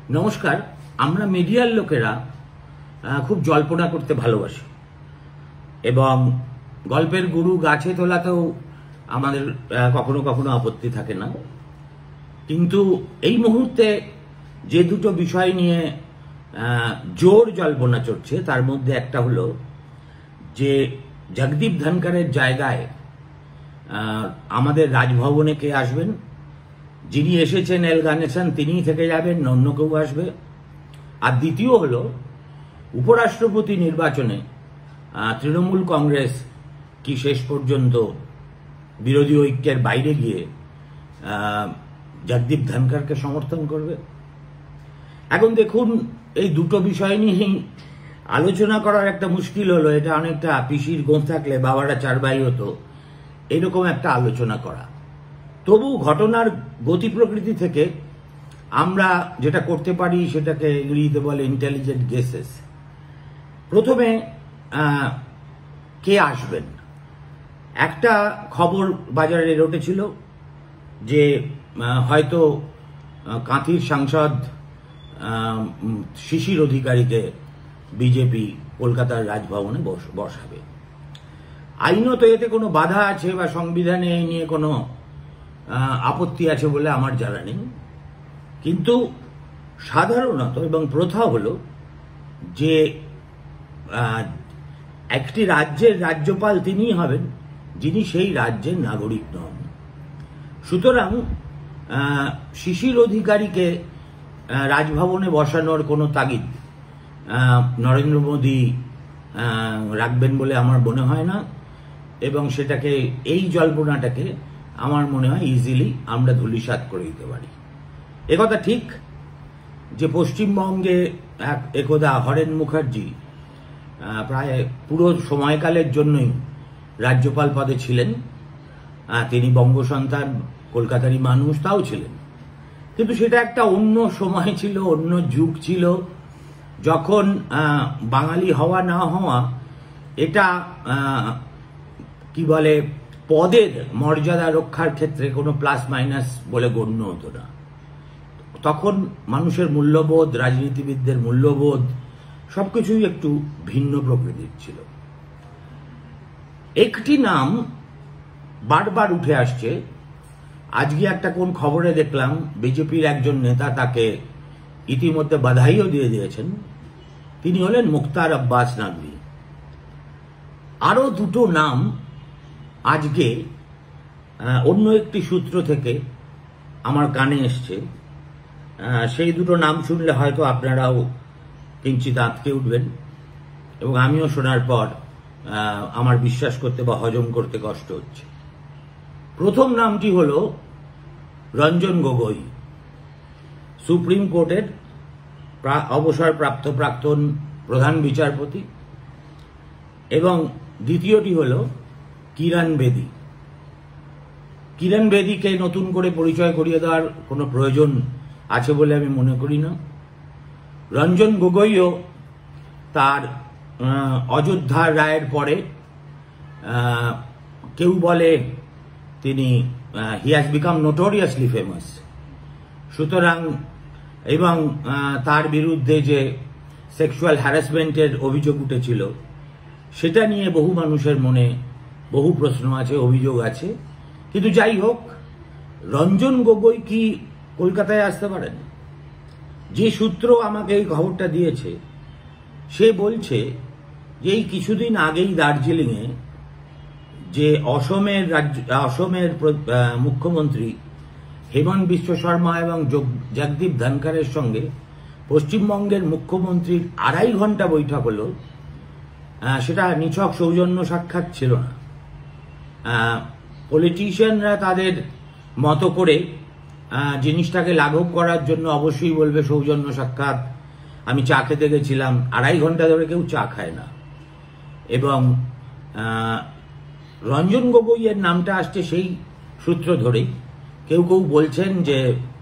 নমস্কার। আমরা মিডিয়ার লোকেরা খুব জল্পনা করতে ভালোবাসি এবং গল্পের গুরু গাছে তোলাতেও আমাদের কখনো কখনো আপত্তি থাকে না। কিন্তু এই মুহূর্তে যে দুটো বিষয় নিয়ে জোর জল্পনা চলছে তার মধ্যে একটা হলো যে জগদীপ ধনকরের জায়গায় আমাদের রাজভবনে কে আসবেন। যিনি এসেছেন এল গানেশন তিনিই থেকে যাবেন, অন্য কেউ আসবে। আর দ্বিতীয় হলো উপরাষ্ট্রপতি নির্বাচনে তৃণমূল কংগ্রেস কি শেষ পর্যন্ত বিরোধী ঐক্যের বাইরে গিয়ে জগদীপ ধনকরকে সমর্থন করবে। এখন দেখুন, এই দুটো বিষয় নিয়েই আলোচনা করার একটা মুশকিল হলো, এটা অনেকটা পিসির গোঁ থাকলে বাবারা চার ভাই হতো, এরকম একটা আলোচনা করা। তবু ঘটনার গতি প্রকৃতি থেকে আমরা যেটা করতে পারি সেটাকে ইংরেজিতে বলে ইন্টেলিজেন্ট গেসেস। প্রথমে কে আসবেন, একটা খবর বাজারে রটেছিল যে হয়তো কাঁথির সাংসদ শিশির অধিকারীকে বিজেপি কলকাতার রাজভবনে বসাবে। আইনত এতে কোনো বাধা আছে বা সংবিধানে এই নিয়ে কোনো আপত্তি আছে বলে আমার জানা নেই। কিন্তু সাধারণত এবং প্রথা হলো যে একটি রাজ্যের রাজ্যপাল তিনিই হবেন যিনি সেই রাজ্যের নাগরিক নন। সুতরাং শিশির অধিকারীকে রাজভবনে বসানোর কোনো তাগিদ নরেন্দ্র মোদী রাখবেন বলে আমার মনে হয় না, এবং সেটাকে এই জল্পনাটাকে আমার মনে হয় ইজিলি আমরা ধূলিসাৎ করে দিতে পারি। একথা ঠিক যে পশ্চিমবঙ্গে একদা হরেন মুখার্জি প্রায় পুরো সময়কালের জন্যই রাজ্যপাল পদে ছিলেন। তিনি বঙ্গ সন্তান, কলকাতারই মানুষ, তাও ছিলেন। কিন্তু সেটা একটা অন্য সময় ছিল, অন্য যুগ ছিল, যখন বাঙালি হওয়া না হওয়া এটা কি বলে পদের মর্যাদা রক্ষার ক্ষেত্রে কোনো প্লাস মাইনাস বলে গণ্য হতো না। তখন মানুষের মূল্যবোধ, রাজনীতিবিদদের মূল্যবোধ সবকিছুই একটু ভিন্ন প্রকৃতির ছিল। একটি নাম বারবার উঠে আসছে। আজকে একটা কোন খবরে দেখলাম বিজেপির একজন নেতা তাকে ইতিমধ্যে বাধাইও দিয়ে দিয়েছেন। তিনি হলেন মুখতার আব্বাস নাকভি। আরো দুটো নাম আজকে অন্য একটি সূত্র থেকে আমার কানে এসছে। সেই দুটো নাম শুনলে হয়তো আপনারাও কিঞ্চিত আঁতকে উঠবেন এবং আমিও শোনার পর আমার বিশ্বাস করতে বা হজম করতে কষ্ট হচ্ছে। প্রথম নামটি হল রঞ্জন গগৈ, সুপ্রিম কোর্টের অবসরপ্রাপ্ত প্রাক্তন প্রধান বিচারপতি, এবং দ্বিতীয়টি হল কিরণ বেদি। কিরণ বেদিকে নতুন করে পরিচয় করিয়ে দেওয়ার কোনো প্রয়োজন আছে বলে আমি মনে করি না। রঞ্জন গগৈও তার অযোধ্যার রায়ের পরে কেউ বলে তিনি he has become notoriously famous. সুতরাং এবং তার বিরুদ্ধে যে সেক্সুয়াল হ্যারাসমেন্টের অভিযোগ উঠেছিল সেটা নিয়ে বহু মানুষের মনে বহু প্রশ্ন আছে, অভিযোগ আছে। কিন্তু যাই হোক, রঞ্জন গগৈ কি কলকাতায় আসতে পারেন? যে সূত্র আমাকে এই খবরটা দিয়েছে সে বলছে যে এই কিছুদিন আগেই দার্জিলিংয়ে যে অসমের মুখ্যমন্ত্রী হেমন্ত বিশ্ব শর্মা এবং জগদীপ ধনকরের সঙ্গে পশ্চিমবঙ্গের মুখ্যমন্ত্রীর 2.5 ঘন্টা বৈঠক হলো। সেটা নিছক সৌজন্য সাক্ষাৎ ছিল না। পলিটিশিয়ানরা তাদের মতো করে জিনিসটাকে লাঘব করার জন্য অবশ্যই বলবে সৌজন্য সাক্ষাৎ, আমি চা খেতে গেছিলাম। 2.5 ঘন্টা ধরে কেউ চা খায় না। এবং রঞ্জন গগৈয়ের নামটা আসছে সেই সূত্র ধরেই। কেউ কেউ বলছেন যে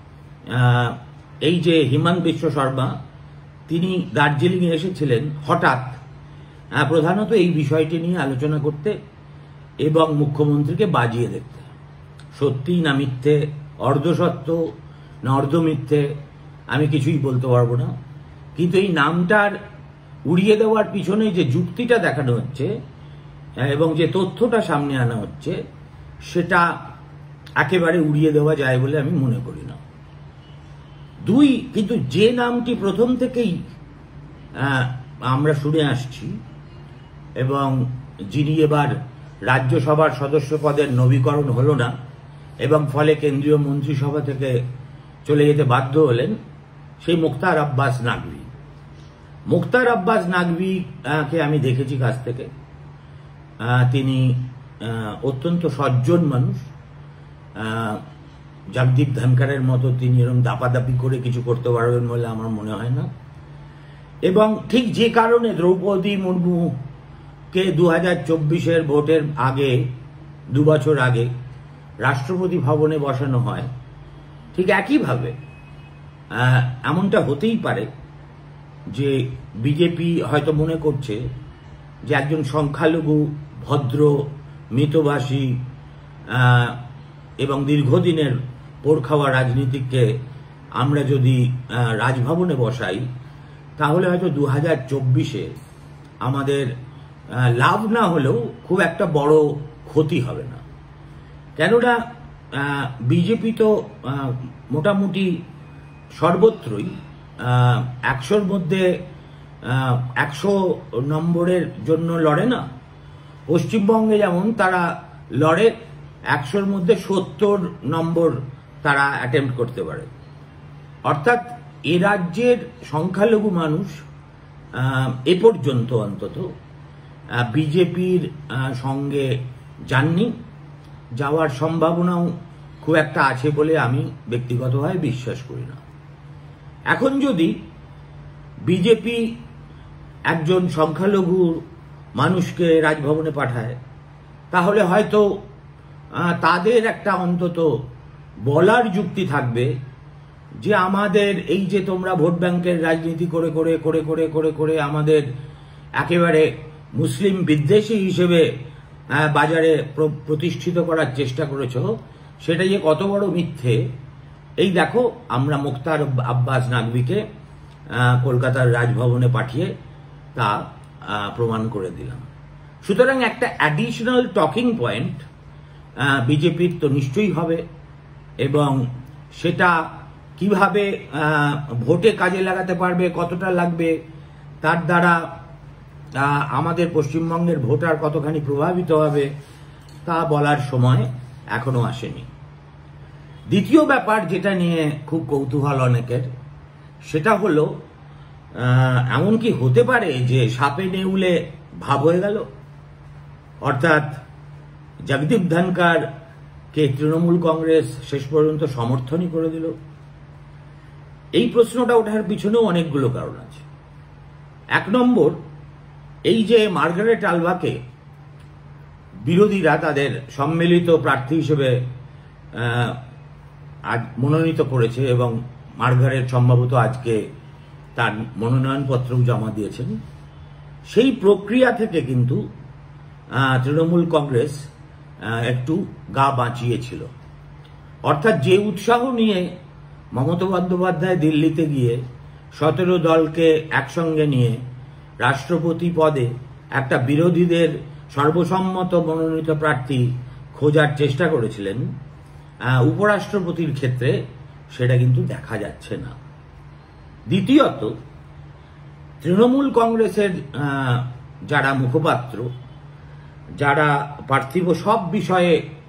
এই যে হেমন্ত বিশ্ব শর্মা তিনি দার্জিলিংয়ে এসেছিলেন হঠাৎ, প্রধানত এই বিষয়টি নিয়ে আলোচনা করতে এবং মুখ্যমন্ত্রীকে বাজিয়ে দেখতে। সত্যি না মিথ্যে, অর্ধসত্য না অর্ধমিথ্যে, আমি কিছুই বলতে পারবো না। কিন্তু এই নামটার উড়িয়ে দেওয়ার পিছনে যে যুক্তিটা দেখানো হচ্ছে এবং যে তথ্যটা সামনে আনা হচ্ছে সেটা একেবারে উড়িয়ে দেওয়া যায় বলে আমি মনে করি না। দুই, কিন্তু যে নামটি প্রথম থেকেই আমরা শুনে আসছি এবং যিনি এবার রাজ্যসভার সদস্য পদের নবীকরণ হলো না এবং ফলে কেন্দ্রীয় মন্ত্রিসভা থেকে চলে যেতে বাধ্য হলেন, সেই মুখতার আব্বাস নাকভি। মুখতার আব্বাস নাকভিকে আমি দেখেছি কাছ থেকে। তিনি অত্যন্ত সজ্জন মানুষ। জগদীপ ধনখড়ের মতো তিনি এরকম দাপাদাপি করে কিছু করতে পারবেন বলে আমার মনে হয় না। এবং ঠিক যে কারণে দ্রৌপদী মুর্মুকে 2024-এর ভোটের আগে 2 বছর আগে রাষ্ট্রপতি ভবনে বসানো হয়, ঠিক একইভাবে এমনটা হতেই পারে যে বিজেপি হয়তো মনে করছে যে একজন সংখ্যালঘু, ভদ্র, মিতভাষী এবং দীর্ঘদিনের পোড় খাওয়া রাজনীতিককে আমরা যদি রাজভবনে বসাই তাহলে হয়তো 2024-এ আমাদের লাভ না হলেও খুব একটা বড় ক্ষতি হবে না। কেননা বিজেপি তো মোটামুটি সর্বত্রই 100-র মধ্যে 100 নম্বরের জন্য লড়ে না। পশ্চিমবঙ্গে যেমন তারা লড়ে 100-র মধ্যে 70 নম্বর তারা অ্যাটেম্প্ট করতে পারে। অর্থাৎ এ রাজ্যের সংখ্যালঘু মানুষ এ পর্যন্ত অন্তত বিজেপির সঙ্গে যাননি, যাওয়ার সম্ভাবনাও খুব একটা আছে বলে আমি ব্যক্তিগতভাবে বিশ্বাস করি না। এখন যদি বিজেপি একজন সংখ্যালঘু মানুষকে রাজভবনে পাঠায় তাহলে হয়তো তাদের একটা অন্তত বলার যুক্তি থাকবে যে আমাদের এই যে তোমরা ভোট ব্যাংকের রাজনীতি করে করে করে করে করে করে আমাদের একেবারে মুসলিম বিদ্বেষী হিসেবে বাজারে প্রতিষ্ঠিত করার চেষ্টা করেছ, সেটা যে কত বড় মিথ্যে এই দেখো আমরা মুখতার আব্বাস নাকভিকে কলকাতার রাজভবনে পাঠিয়ে তা প্রমাণ করে দিলাম। সুতরাং একটা অ্যাডিশনাল টকিং পয়েন্ট বিজেপির তো নিশ্চয়ই হবে এবং সেটা কিভাবে ভোটে কাজে লাগাতে পারবে, কতটা লাগবে, তার দ্বারা আমাদের পশ্চিমবঙ্গের ভোটার কতখানি প্রভাবিত হবে তা বলার সময় এখনো আসেনি। দ্বিতীয় ব্যাপার যেটা নিয়ে খুব কৌতূহল অনেকের, সেটা হলো এমন কি হতে পারে যে সাপে নেউলে ভাব হয়ে গেল, অর্থাৎ জগদীপ ধনখড়কে তৃণমূল কংগ্রেস শেষ পর্যন্ত সমর্থনই করে দিল। এই প্রশ্নটা ওঠার পিছনেও অনেকগুলো কারণ আছে। 1 নম্বর, এই যে মার্গারেট আলভাকে বিরোধীরা তাদের সম্মিলিত প্রার্থী হিসেবে আজ মনোনীত করেছে এবং মার্গারেট সম্ভবত আজকে তার মনোনয়নপত্রও জমা দিয়েছেন, সেই প্রক্রিয়া থেকে কিন্তু তৃণমূল কংগ্রেস একটু গা বাঁচিয়েছিল। অর্থাৎ যে উৎসাহ নিয়ে মমতা বন্দ্যোপাধ্যায় দিল্লিতে গিয়ে 17 দলকে একসঙ্গে নিয়ে রাষ্ট্রপতি পদে একটা বিরোধীদের সর্বসম্মত মনোনীত প্রার্থী খোঁজার চেষ্টা করেছিলেন, উপরাষ্ট্রপতির ক্ষেত্রে সেটা কিন্তু দেখা যাচ্ছে না। দ্বিতীয়ত, তৃণমূল কংগ্রেসের যারা মুখপাত্র, যারা পার্থিব সব বিষয়ে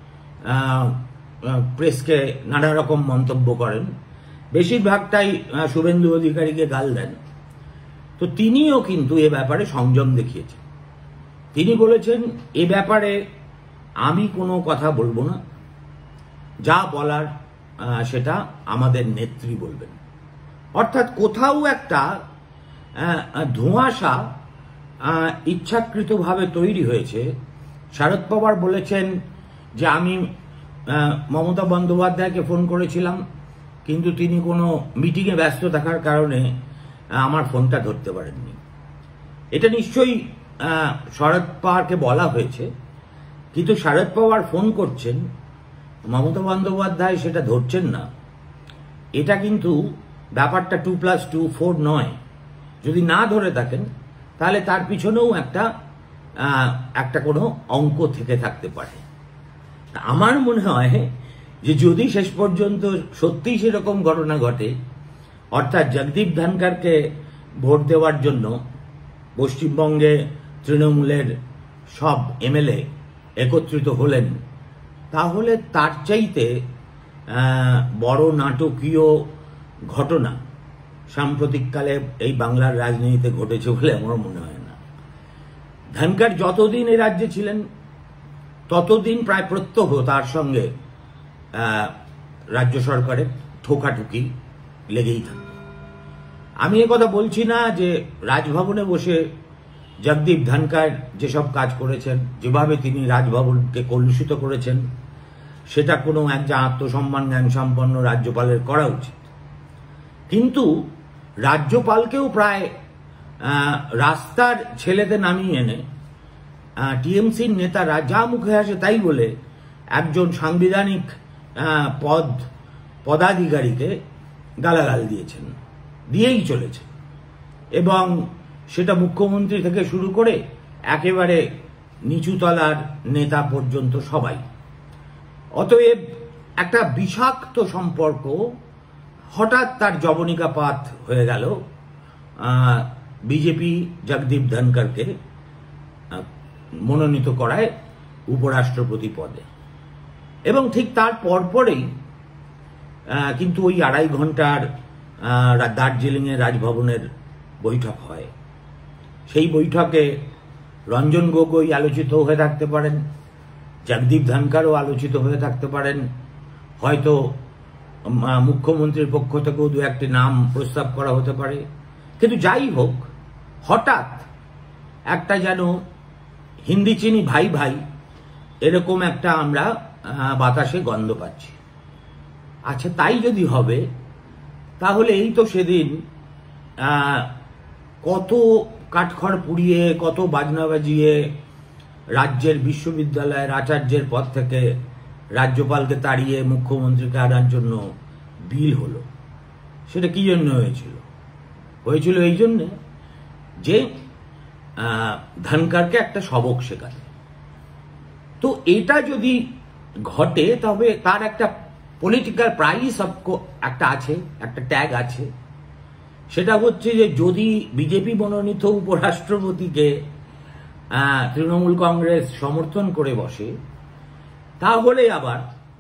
প্রেসকে নানা রকম মন্তব্য করেন, বেশিরভাগটাই শুভেন্দু অধিকারীকে গাল দেন, তো তিনিও কিন্তু এ ব্যাপারে সংযম দেখিয়েছেন। তিনি বলেছেন এ ব্যাপারে আমি কোনো কথা বলবো না, যা বলার সেটা আমাদের নেত্রী বলবেন। অর্থাৎ কোথাও একটা ধোঁয়াশা ইচ্ছাকৃতভাবে তৈরি হয়েছে। শরদ পাওয়ার বলেছেন যে আমি মমতা বন্দ্যোপাধ্যায়কে ফোন করেছিলাম, কিন্তু তিনি কোনো মিটিংয়ে ব্যস্ত থাকার কারণে আমার ফোনটা ধরতে পারেননি। এটা নিশ্চয়ই শরদ পাওয়ারকে বলা হয়েছে, কিন্তু শরদ পাওয়ার ফোন করছেন, মমতা বন্দ্যোপাধ্যায় সেটা ধরছেন না। এটা কিন্তু ব্যাপারটা 2+2 4 নয়, যদি না ধরে থাকেন তাহলে তার পিছনেও একটা কোনো অঙ্ক থেকে থাকতে পারে। আমার মনে হয় যে যদি শেষ পর্যন্ত সত্যিই সেরকম ঘটনা ঘটে, অর্থাৎ জগদীপ ধনখড়কে ভোট দেওয়ার জন্য পশ্চিমবঙ্গে তৃণমূলের সব এমএলএ একত্রিত হলেন, তাহলে তার চাইতে বড় নাটকীয় ঘটনা সাম্প্রতিককালে এই বাংলার রাজনীতিতে ঘটেছে বলে আমার মনে হয় না। ধনখড় যতদিন এই রাজ্যে ছিলেন ততদিন প্রায় প্রত্যহ তার সঙ্গে রাজ্য সরকারের ঠোকাঠুকি লেগেই থাকত। আমি কথা বলছি না যে রাজভবনে বসে জগদীপ ধনখড় যেসব কাজ করেছেন, যেভাবে তিনি রাজভবনকে কলুষিত করেছেন, সেটা কোনো একজন আত্মসম্মান জ্ঞান সম্পন্ন রাজ্যপালের করা উচিত। কিন্তু রাজ্যপালকেও প্রায় রাস্তার ছেলেতে নামিয়ে এনে টিএমসির নেতারা যা মুখে আসে তাই বলে একজন সাংবিধানিক পদাধিকারীকে গালাগাল দিয়েই চলেছে, এবং সেটা মুখ্যমন্ত্রী থেকে শুরু করে একেবারে নিচুতলার নেতা পর্যন্ত সবাই। অতএব একটা বিষাক্ত সম্পর্ক হঠাৎ তার জবনিকাপাত হয়ে গেল বিজেপি জগদীপ ধনখড়কে মনোনীত করায় উপরাষ্ট্রপতি পদে, এবং ঠিক তার পরপরেই কিন্তু ওই 2.5 ঘন্টার দার্জিলিংয়ে রাজভবনের বৈঠক হয়। সেই বৈঠকে রঞ্জন গগৈ আলোচিত হয়ে থাকতে পারেন, জগদীপ ধনখড়ও আলোচিত হয়ে থাকতে পারেন, হয়তো মুখ্যমন্ত্রীর পক্ষ থেকেও 2-1টি নাম প্রস্তাব করা হতে পারে। কিন্তু যাই হোক, হঠাৎ একটা যেন হিন্দি চিনি ভাই ভাই এরকম একটা আমরা বাতাসে গন্ধ পাচ্ছি। আচ্ছা, তাই যদি হবে তাহলে এই তো সেদিন কত কাঠখড় পুড়িয়ে, কত বাজনা বাজিয়ে রাজ্যের বিশ্ববিদ্যালয়ের আচার্যের পদ থেকে রাজ্যপালকে তাড়িয়ে মুখ্যমন্ত্রীকে আনার জন্য বিল হলো। সেটা কি জন্য হয়েছিল এই জন্যে যে ধনখড়কে একটা সবক শেখাতে। তো এটা যদি ঘটে তবে তার একটা পলিটিক্যাল প্রাইস একটা আছে, একটা ট্যাগ আছে। সেটা হচ্ছে যে যদি বিজেপি মনোনীত উপরাষ্ট্রপতিকে তৃণমূল কংগ্রেস সমর্থন করে বসে, তাহলে আবার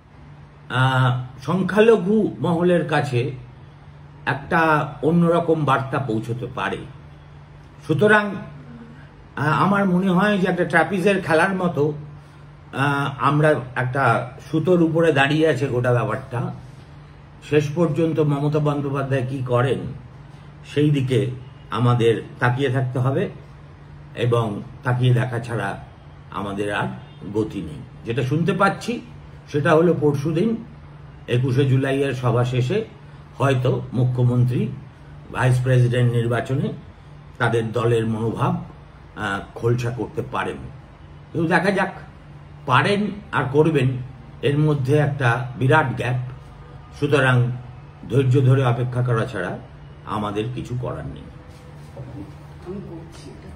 সংখ্যালঘু মহলের কাছে একটা অন্যরকম বার্তা পৌঁছতে পারে। সুতরাং আমার মনে হয় যে একটা ট্র্যাপিজের খেলার মতো আমরা একটা সুতোর উপরে দাঁড়িয়ে আছে গোটা ব্যাপারটা। শেষ পর্যন্ত মমতা বন্দ্যোপাধ্যায় কি করেন সেই দিকে আমাদের তাকিয়ে থাকতে হবে, এবং তাকিয়ে দেখা ছাড়া আমাদের আর গতি নেই। যেটা শুনতে পাচ্ছি সেটা হলো পরশুদিন 21শে জুলাইয়ের সভা শেষে হয়তো মুখ্যমন্ত্রী ভাইস প্রেসিডেন্ট নির্বাচনে তাদের দলের মনোভাব খোলসা করতে পারেন। কিন্তু দেখা যাক, পারেন আর করবেন এর মধ্যে একটা বিরাট গ্যাপ। সুতরাং ধৈর্য ধরে অপেক্ষা করা ছাড়া আমাদের কিছু করার নেই।